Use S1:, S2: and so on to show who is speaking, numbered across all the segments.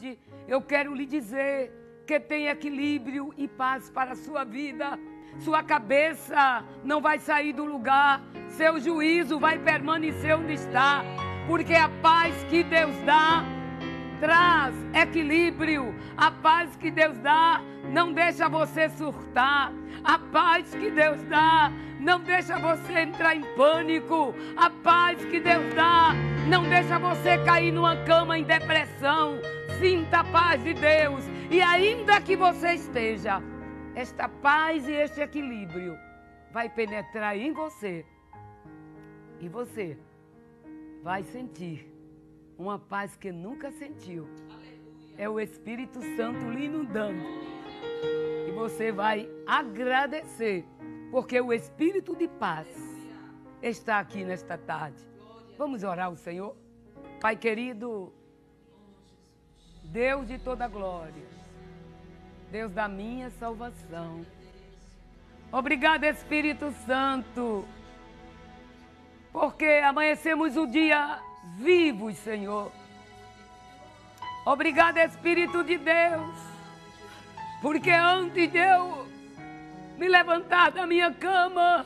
S1: tarde, eu quero lhe dizer que tem equilíbrio e paz para a sua vida. Sua cabeça não vai sair do lugar, seu juízo vai permanecer onde está, porque a paz que Deus dá traz equilíbrio. A paz que Deus dá não deixa você surtar. A paz que Deus dá não deixa você entrar em pânico. A paz que Deus dá não deixa você cair numa cama em depressão. Sinta a paz de Deus. E ainda que você esteja, esta paz e este equilíbrio vai penetrar em você. E você vai sentir uma paz que nunca sentiu. É o Espírito Santo lhe inundando. E você vai agradecer, porque o Espírito de paz está aqui nesta tarde. Vamos orar ao Senhor? Pai querido, Deus de toda glória, Deus da minha salvação. Obrigado, Espírito Santo, porque amanhecemos o dia vivos, Senhor. Obrigado, Espírito de Deus, porque antes de eu me levantar da minha cama,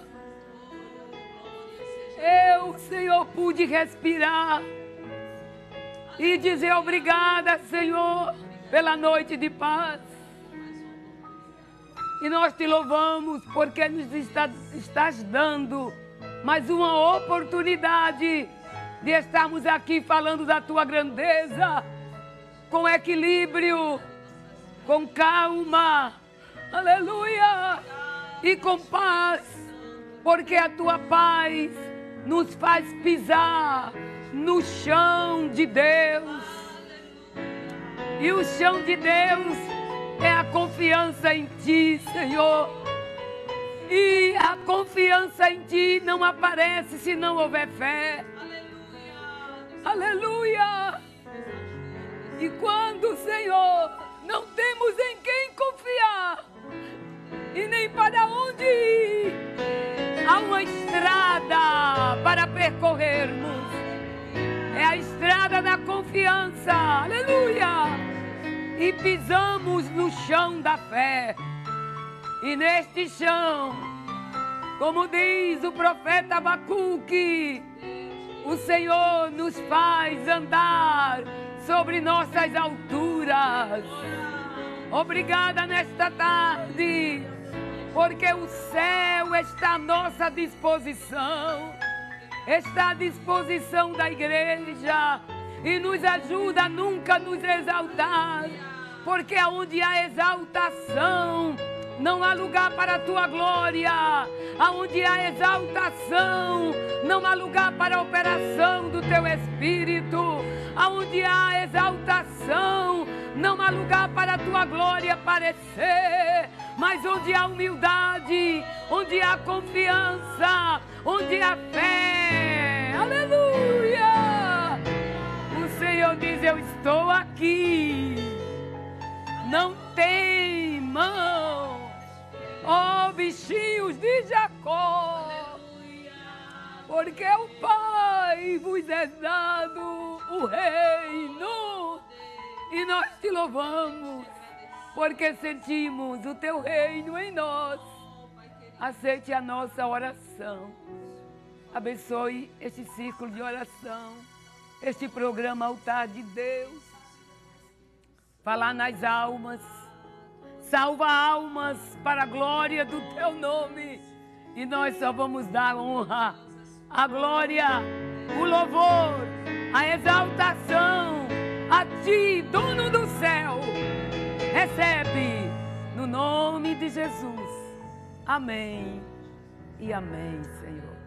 S1: eu, Senhor, pude respirar e dizer obrigada, Senhor, pela noite de paz. E nós te louvamos porque nos estás dando mais uma oportunidade de estarmos aqui falando da tua grandeza, com equilíbrio, com calma, aleluia, e com paz, porque a tua paz nos faz pisar no chão de Deus. E o chão de Deus é a confiança em ti, Senhor. E a confiança em ti não aparece se não houver fé. Aleluia! E quando, Senhor, não temos em quem confiar e nem para onde ir, há uma estrada para percorrermos. É a estrada da confiança. Aleluia! E pisamos no chão da fé. E neste chão, como diz o profeta Abacuque, o Senhor nos faz andar sobre nossas alturas. Obrigada nesta tarde, porque o céu está à nossa disposição, está à disposição da igreja e nos ajuda a nunca nos exaltar, porque onde há exaltação, não há lugar para a tua glória. Aonde há exaltação, não há lugar para a operação do teu Espírito. Aonde há exaltação, não há lugar para a tua glória aparecer. Mas onde há humildade, onde há confiança, onde há fé, aleluia, o Senhor diz: eu estou aqui. Não temam, ó bichinhos de Jacó, porque o Pai vos é dado o reino. E nós te louvamos, porque sentimos o teu reino em nós. Aceite a nossa oração. Abençoe este círculo de oração, este programa Altar de Deus. Falar nas almas, salva almas para a glória do teu nome. E nós só vamos dar a honra, a glória, o louvor, a exaltação a ti, dono do céu. Recebe no nome de Jesus. Amém e amém, Senhor.